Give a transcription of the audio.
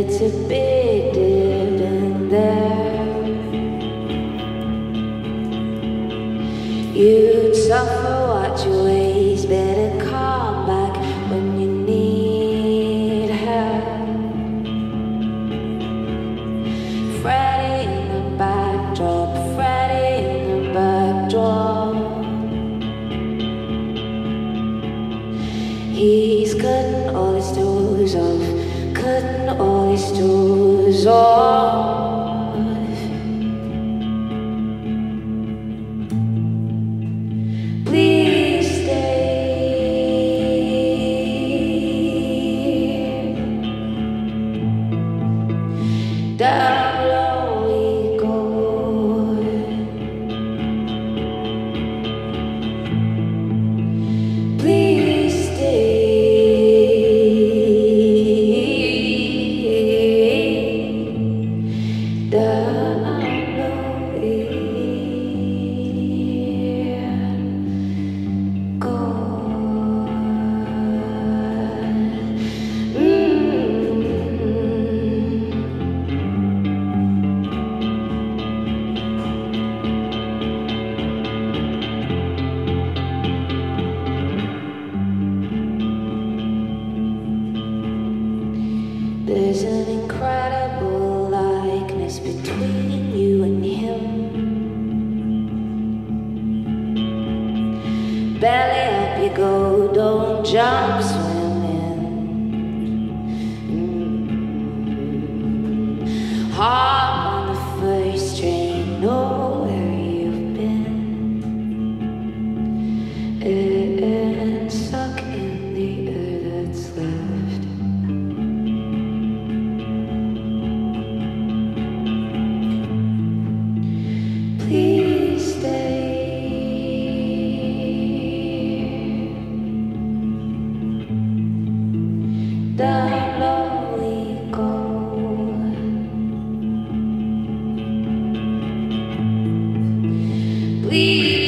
it's a big dip in there. You'd suffer what you waste, better come back when you need help. Friday in the backdrop, Friday in the backdrop. He's cutting all his toes off, cutting all his toes off. Please stay. Down low we go. Please stay. There's an incredible likeness between you and him. Belly up you go, don't jump swimming. Hop on the first train, know where you've been, and suck in the air that's left. Please stay. Down low we go. Please.